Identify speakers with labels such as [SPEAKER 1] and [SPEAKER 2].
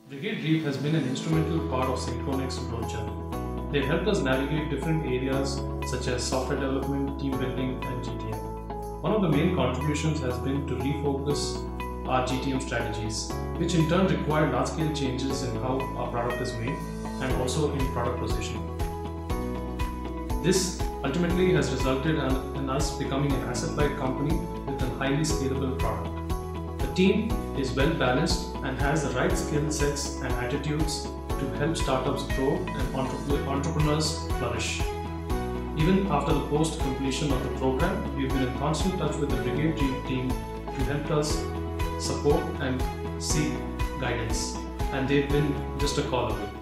[SPEAKER 1] Brigade Reef has been an instrumental part of Synchronix's growth journey. They've helped us navigate different areas such as software development, team building, and GTM. One of the main contributions has been to refocus our GTM strategies, which in turn require large-scale changes in how our product is made and also in product positioning. This ultimately has resulted in us becoming an asset-light company with a highly scalable product. The team is well balanced and has the right skill sets and attitudes to help startups grow and entrepreneurs flourish. Even after the post-completion of the program, we've been in constant touch with the Brigade Reef team to help us support and seek guidance, and they've been just a call away.